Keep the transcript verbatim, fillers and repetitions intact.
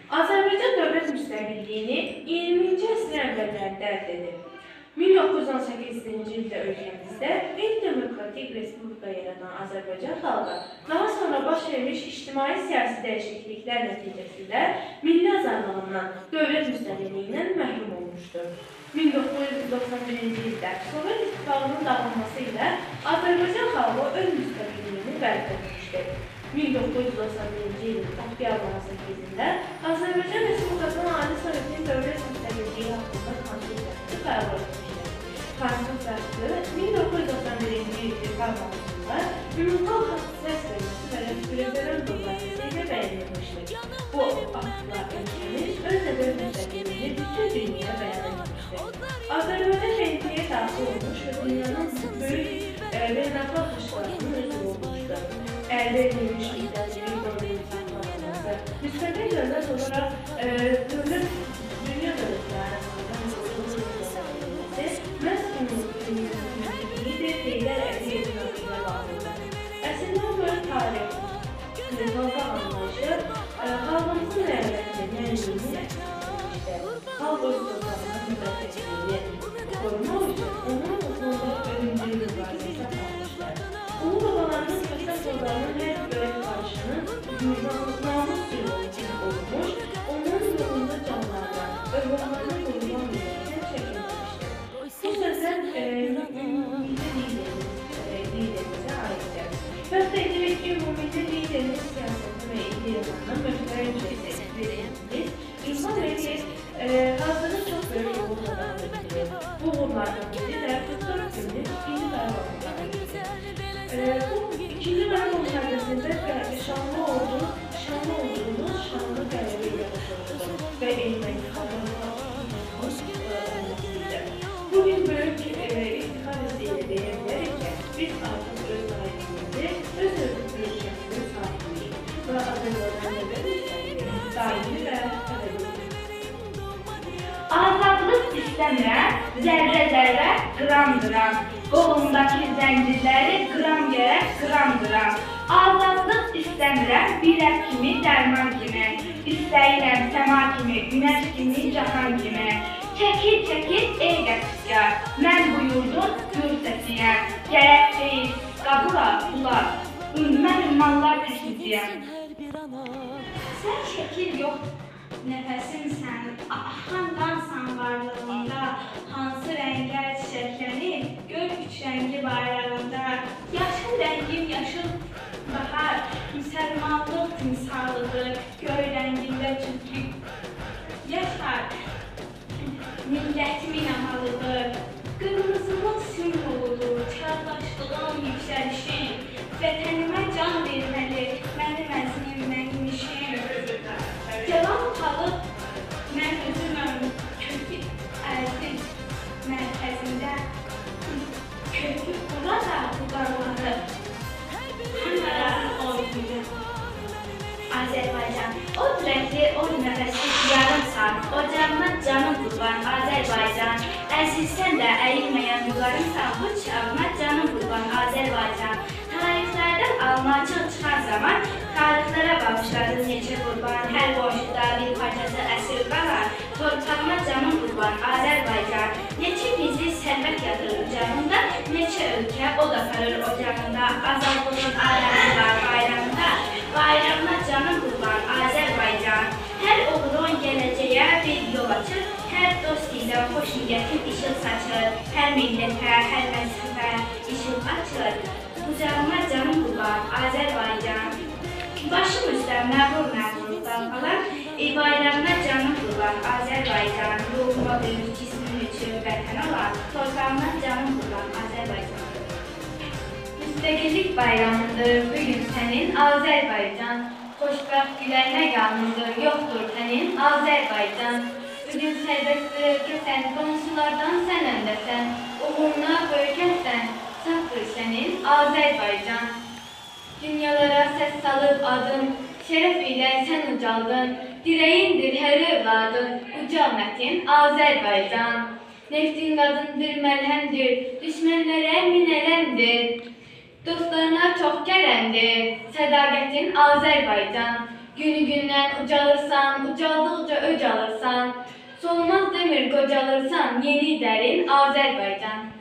Azərbaycan dövlət müstəqilliyini iyirminci əsrin əvvəllərində əldə edib. min doqquz yüz on səkkizinci ildə ölkəmizdə qeyri-demokratik respublika yaradan Azərbaycan xalqı daha sonra baş vermiş ictimai-siyasi dəyişikliklər nəticəsində milli azadlığından, dövlət müstəqilliyindən məhrum olmuşdur. min doqquz yüz doxsan birinci ildə Sovet İttifaqının dağılması ilə Azərbaycan xalqı öz müstəqilliyini bərpa etmişdir. min doqquz yüz doxsan birinci ilin oktyabr on səkkizində Azərbaycan Respublikasının Ali Sovetin dövlət müstəqilliyi haqqında konstitusiyası qəbul etmişdir. Konstitusiyası min doqquz yüz doxsan birinci il dekabr ayında ümumxalq səs verməsi və referendum vasitəsilə bəyan edilmişdir. Bu aktla ölkəmiz öz dövlət müstəqilliyini bütün dünyaya bəyan etmişdir. Azərbaycan B M T-yə daxil olmuş və dünyanın böyük beynəlxalq təşkilatının üzvü olmuşdur. Əldə edilmiş müstəqillik dövrünün saxlanılması, müstəqil dövlət olaraq dövlət dünya dövlətləri arasında müstəqillik məhz müstəqilliyidir, deyilər əldə edilməsilə bağlıdır. Əslində bu böyük tarix, xalqa anlayışı, xalqımızın rəğbətini, mənliyini əksizləmişdir. Xalq öz torpağına müdafiəsini qorumaq üçün onun uğurlu ölümcül mübarizəsi aparmışlar. Ulu babalarının kəsər yollarının hər böyük qarşının namus simvolu olmuş, onun yolunda canlardan, övladlarına qorulan müddətdən çəkilmişdir. Bu sözlər milli liderimizə aiddir. Bəxtə edirik ki, bu milli liderimiz siyasəti və ideyalarına möhtərəm çəkilmişdir. İlham Əliyev hazırda çox böyük uğurlardan ötürür. Bu uğurlardan biri də qırx dörd günlük ikinci Qarabağ müharibəsi. Bu ikinci Qarabağ müharibəsində şanlı olduğumuz, şanlı olduğumuz şanlı qələbə ilə başladı və erməni xalqına olmasıydı. Bugün böyük iftixar hissi ilə deyə bilərik ki, biz artıq öz tariximizi, öz ölkəmizin sahibiyik və Azərbaycan dövlət müstəqilliyinin daimi və tələbiyik. Azadlıq istəmirəm, zərrə-zərrə, qram-qram. Qolumdakı zəncirləri qram gərək, qram-qram. Azadlıq istəmirəm, bilək kimi, dərman kimi. İstəyirəm səma kimi, günəş kimi, cahan kimi. Çəkil, çəkil, ey qətiskar, mən bu yurdun gür səsiyəm. Gərək deyil, qabula, ulaq, mən ümmanlar təşkiziyəm. Sən şəkil yox, nəfəsimsən, axan qansan varlığında, hansı rənglər çiçəklənir, gör üç rəngi bayrağında. Yaşıl rəngim yaşıl bahar, müsəlmanlıq timsalıdır, göy rəngində çünki yaşar, millətimin amalıdır. Qırmızımın simvoludur, çağdaşlığın yüksəlişim, vətənimə can verməli, mənim əzmim, mənim işim. Yalan qalıb, mən özüməm, kökü əziz mərkəzində. Kökü burada bu qarları, həmərə oynayır. Azərbaycan, o rəngli, o nəfəsli yarım saat, ocağına canım qurban Azərbaycan. Əzilsən də əyilməyən yularımsan, bu çağına canım qurban Azərbaycan. Tarixlərdən almacıq çıxan zaman, tarixlərə bağışladı neçə qurban, hər boşluqda bir parçası əsir qalar, torpağına canım qurban Azərbaycan. Neçə gizli sərvət yatır ocağında, neçə ölkə o da sarır ocağında, azadlığın aləmi var bayrağında, bayrağına canım qurban Azərbaycan. Hər oğlun gələcəyə bir yol açır, hər dost ilə xoş niyyətin işıl saçır, hər millətə, hər məzhəbə işıl açır. Qucağıma canım qurban Azərbaycan. Başım üstə məğrur-məğrur dalğalar, bayrağına canım qurban Azərbaycan. Ruhuma böyük cismin üçün vətən olan, torpağına canım qurban Azərbaycan. Müstəqillik bayramıdır bugün sənin Azərbaycan. Xoşbəxt gülərmə yanındır, yoxdur sənin Azərbaycan. Bugün sərbəstdir ki sən qonşulardan sən öndəsən, uğruna böyükəsən, sağdır sənin Azərbaycan. Dünyalara səs salıb adın, şərəf ilə sən ucaldın, dirəyindir hər övladın, ucal mətin Azərbaycan. Neftin qadındır, məlhəmdir, düşmənlərə minələndir. Dostlarına çox gərəndir, sədaqətin Azərbaycan. Günü gündən ucalırsan, ucaldıqca öc alırsan. Solmaz demir qocalırsan, yeni dərin Azərbaycan.